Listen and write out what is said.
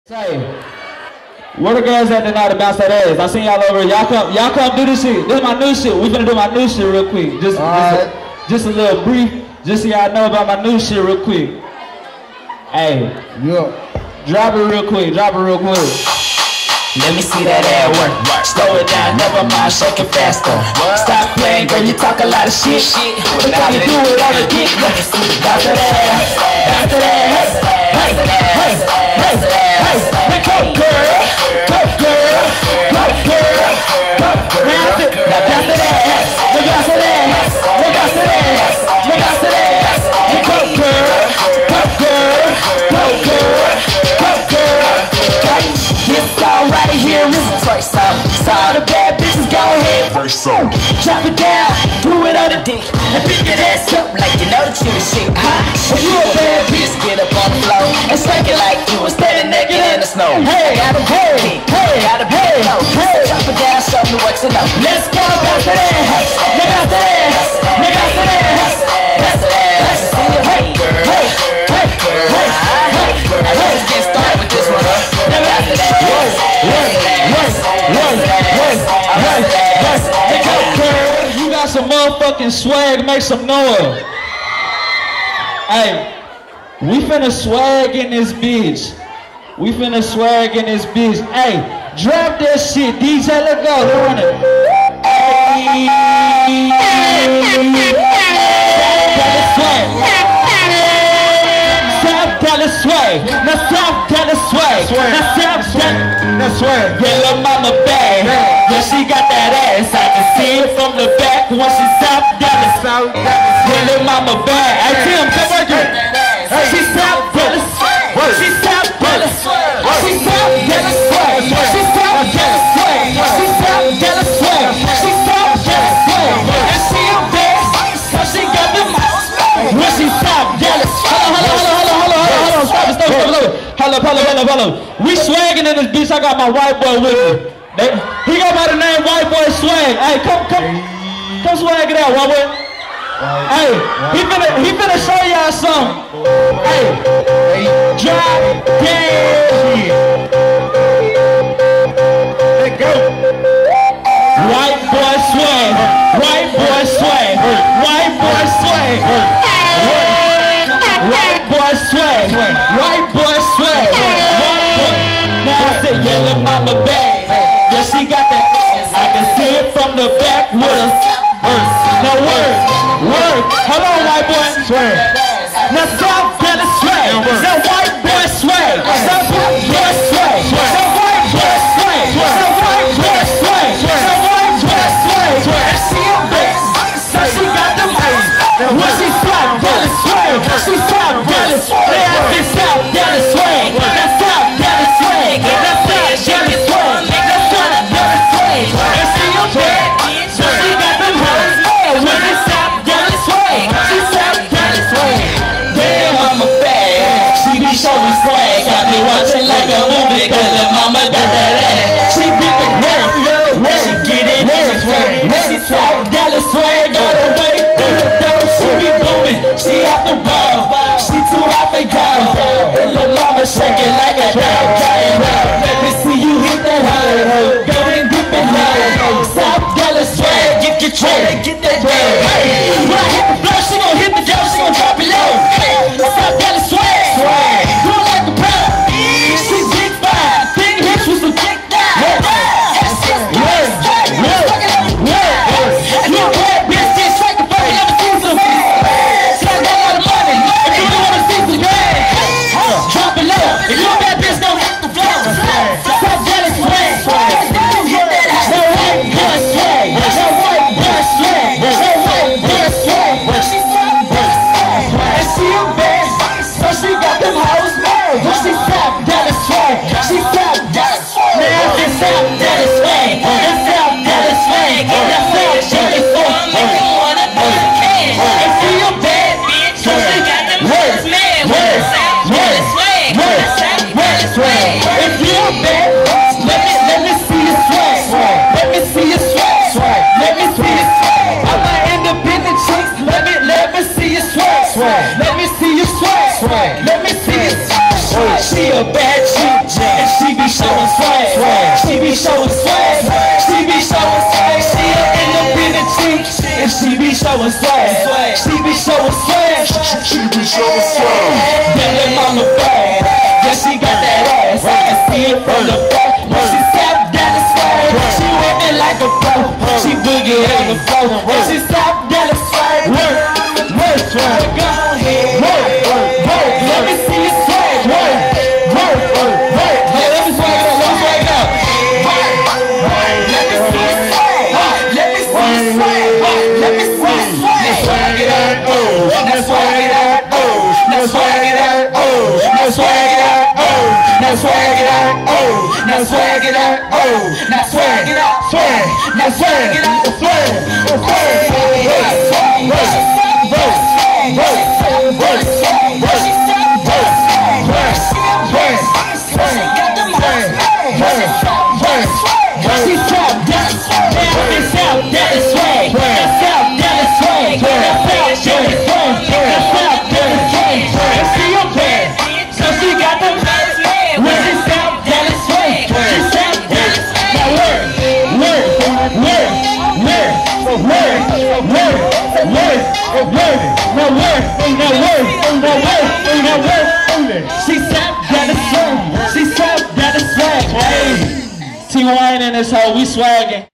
Say, where the girls at tonight to bounce that ass? I seen y'all over here. Y'all come do this shit. This is my new shit. We finna do my new shit real quick. Just a little brief, just so y'all know about my new shit real quick. Hey, drop it real quick. Let me see that ass work. Slow it down, never mind, shake it faster. Stop playing, girl, you talk a lot of shit. Look how you do it on the dick. Bounce that ass, bounce that ass. Hey, go girl, go girl, go girl, go girl. Bounce it, now bounce that ass. Bounce that ass, bounce that ass, bounce that ass. Go girl, go girl, go girl, go girl. This song right here is the first song. So all the bad bitches go ahead. First song. Drop it down, do it on the dick, and pick your ass up like you know that you the shit. When you a bad bitch, get up on the floor and spank it like you was standing naked in the snow. Hey, got a hey, got a hey, drop it down, show me what you know. Let's go, bounce that ass, bounce that ass, bounce that ass, bounce that ass. Hey, hey, hey, hey, hey. Let's get started with this one. You got some motherfucking swag, make some noise. Hey, we finna swag in this bitch. Hey, drop that shit, DJ, let go, let's run it. Hey, South Dallas swag. Now South Dallas swag. That's swag. Yeah, lil' mama bad. Yeah, she got that ass. I can see it from the back when she South Dallas. Yeah, lil' mama bad. Hey, Tim, come right here. She South Dallas. She South Dallas. She South Dallas swag. She South Dallas swag. She South Dallas swag. She South Dallas swag. And she a bad, so she got them when she South Dallas. Hold up. We swagging in this bitch. I got my white boy with me. He go by the name White Boy Swag. Hey, come swag it out, white boy. Hey, he finna show y'all something. Hey, drop dead. Let go. White boy swag. White boy swag. White boy swag. White boy swag. White boy swag. Now I said, yeah, lil' mama bad. Yeah, she got that. I can see it from the back with us. Now word. Hold on, white boy. Swag. Now South Dallas swag. Now white boy swag. South boy swag. Now white boy swag. Now white boy swag. Now white boy swag. And she a bitch, so she got them eyes. When she South Dallas swag. She South Dallas swag. Now it's South Dallas swag. Now South Dallas swag. Now South Dallas swag. Now South Dallas swag. And she a bitch, so she got them eyes. When it's South Dallas swag. She South Dallas swag. Damn, mama bad. She be showing swag. Got me watching like a movie, cause the mama got that ass. She be the work. She get it work. She South Dallas swag. Got her way through the door. She be booming. She out the ball. She too hot for God. And the mama shaking like a dog. Let me see you hit that high. Go and dip it high. South Dallas swag. Get your tray. Get that bag. When I hit the floor, she gon' hit the door. She gon' drop it low. South Dallas swag. Do it like a pro. She big five. Big hips with some thick thighs. You a bad bitch, just strike the fucking never see some. So I got a lot of money. If you don't wanna see some bad, drop it low. If you a bad bitch, don't hit the floor. South Dallas swag. No white boy swag. No white boy swag. No white boy swag. She South Dallas swag. And she a bad, so she got them hoes mad. When she South Dallas swag. She South Dallas swag. Now it's South Dallas swag. It's South Dallas swag. That's South Dallas swag. And she a bad bitch, so she got them hoes mad. When it's South Dallas swag. That's South Dallas swag. If you a bad, let me see your swag. Let me see your swag. Let me see your swag. I'm an independent chick. Let me see your swag. Let me see your swag. Let me see your swag. She a bad chick. showing swag. She be showing swag. She be showing swag. That little mama bad. Yeah, she got that ass. I can see it from the back. When she sat down the swag, she whipping like a pro. She boogie on the floor. When she sat down the swag, work, swag. Go ahead, work. Let me see you swag, work. Hey, let me swag it up, let me swag it up. Let me see you swag. Let me see you swag. Let me see you swag. Let's swag it up, let's swag it up, let's swag it up, let's swag it up, let's swag it up, let's swag it up, let's swag it up, swag, let's swag it up, She's top down, it's out, that is swag. That's out, that is swag. That's out, that is swag. That's out, that is swag. And she a bad, so she got the best. When she's out, that is swag. She's out, that is swag. Now work. She's out, that is swag. She's out, that is swag. Hey, T-Wayne and this hoe, we swagging.